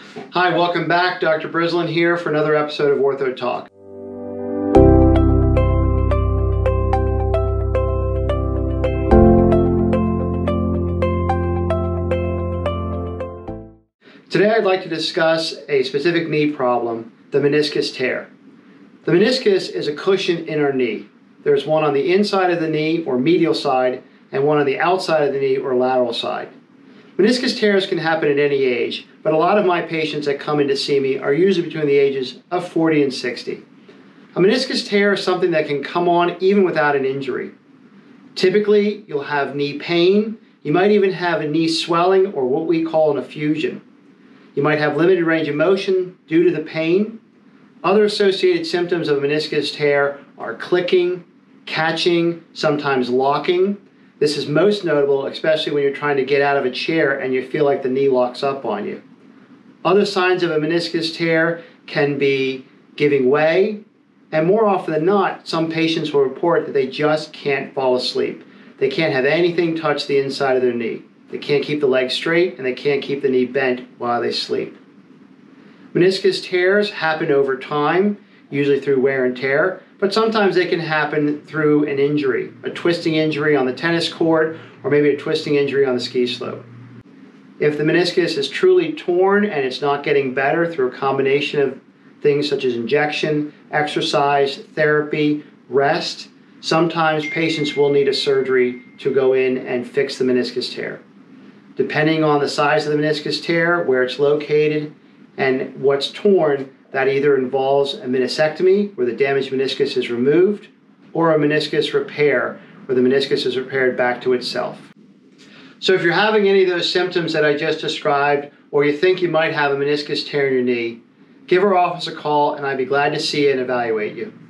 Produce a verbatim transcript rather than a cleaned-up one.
Hi, welcome back. Doctor Brislin here for another episode of Ortho Talk. Today I'd like to discuss a specific knee problem, the meniscus tear. The meniscus is a cushion in our knee. There's one on the inside of the knee or medial side and one on the outside of the knee or lateral side. Meniscus tears can happen at any age, but a lot of my patients that come in to see me are usually between the ages of forty and sixty. A meniscus tear is something that can come on even without an injury. Typically, you'll have knee pain. You might even have a knee swelling or what we call an effusion. You might have limited range of motion due to the pain. Other associated symptoms of a meniscus tear are clicking, catching, sometimes locking. This is most notable, especially when you're trying to get out of a chair and you feel like the knee locks up on you. Other signs of a meniscus tear can be giving way, and more often than not, some patients will report that they just can't fall asleep. They can't have anything touch the inside of their knee. They can't keep the leg straight, and they can't keep the knee bent while they sleep. Meniscus tears happen over time, usually through wear and tear, but sometimes they can happen through an injury, a twisting injury on the tennis court, or maybe a twisting injury on the ski slope. If the meniscus is truly torn and it's not getting better through a combination of things such as injection, exercise, therapy, rest, sometimes patients will need a surgery to go in and fix the meniscus tear. Depending on the size of the meniscus tear, where it's located, and what's torn, that either involves a meniscectomy, where the damaged meniscus is removed, or a meniscus repair, where the meniscus is repaired back to itself. So if you're having any of those symptoms that I just described, or you think you might have a meniscus tear in your knee, give our office a call and I'd be glad to see you and evaluate you.